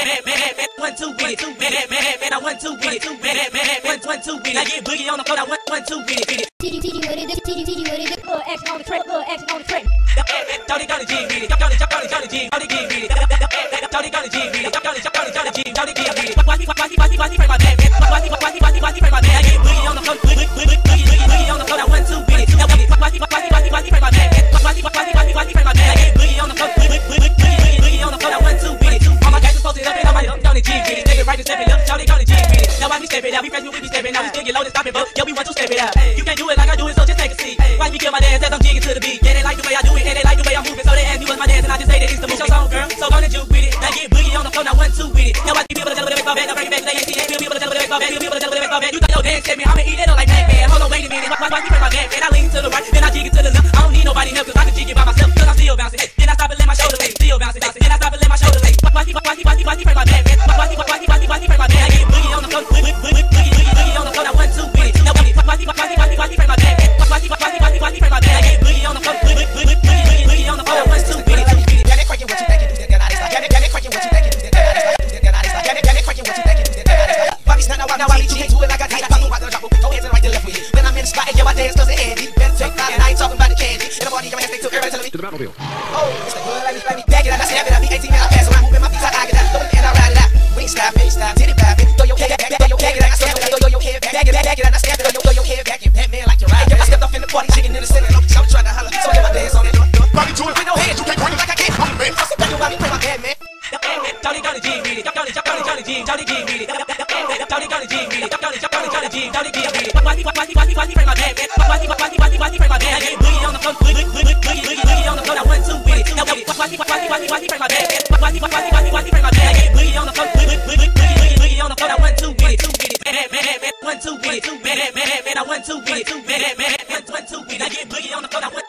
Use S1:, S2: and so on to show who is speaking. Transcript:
S1: 1 2 with it, man, I 1 2 with it, man, 1 2 with it. I get boogie on the floor, I 1 2 with it.
S2: Titty with it, little action on the track, little action on the track.
S1: Tony got a G with it, Tony G with it, Tony got a G with it, Tony G with it. Why he break my back, man? Why he break my back? I get boogie on the floor, boogie on the floor, I 1 2 with it. Why he break my back, man? Why he break my back? I get boogie on the floor, boogie on the floor, I 1 2 with it. All my guys are posted up and all my up, Tony G with it. Nigga right to step it up, Tony got a G with it. Now why we step it out? We fresh, we be stepping out. We still get loaded, stop it, but yo, we want to step it out. You can't do it like I do it, so just take a seat. Why me kill my dance as I'm jigging to the beat? Yeah, they like the way I do it, and they like the way I'm moving. So they ask me what's my dance, and I just say that it's the move. Show song, girl, so gonna juke with it. Now get boogie on the floor, now 1 2 with it. Now watch people tell me to make my bed, now bring it back to the AC. People tell me to make my bed, people tell me to make my bed. You thought your dance set me, I'ma eat it up like Pac-Man. Hold on, wait a minute, why you break my back, man? I lean to the right, then I jig it to the left. I don't need nobody help, cause I can jig it by myself, cause I'm still bouncing. Hey, then I stop and let my shoulder lay, still bouncing. Then I stop and let my shoulder lay. Why he break my back, man? Why he break my back? I get boogie on the floor, boogie on the floor, now 1 2 with it. Now why he break my back, man? Why he break my back? I get boogie on the floor, boogie on the floor, now 1 2 with it.
S3: Got it cracking, what you think you do that? Got it cracking, what you think you do that? Got it cracking, what you think you do that? Bobby snap now, I can't do it like I did. I pop out the drop, go ahead and right to left with it. When I'm in the spot, yeah, my dance does it handy. Better take 5 and I ain't talking about the candy. In the morning, your ass they took everybody telling me
S4: To the Batmobile.
S3: oh, it's the good, like me, back it out. I snap it, I be 18 and I pass around, moving my feet, I get out, and I ride it out. Wing stop, titty pop it, throw your head back, throw your head back, throw your head back, back it out, I snap it, throw your head back, and Batman like you're right. I stepped off in the party, chicken in the center, I'm trying to holler, so I get my dance on it.
S4: Bobby to it.
S3: With no hands, you can't bring it like I can't. I'm the man. So back to why me play my bad man.
S1: Tony got a G with it, Tony G with it, Tony got a G with it, Tony G with it. Why he break my back, man? Why he break my back? I get boogie on the floor, boogie on the floor, now 1 2 with it. Now why he break my back, man? Why he break my back? I get boogie on the floor, boogie on the floor, now 1 2 with it. Man, 1 2 with it, man, I 1 2 with it, man, 1 2 with it. I get boogie on the floor, now 1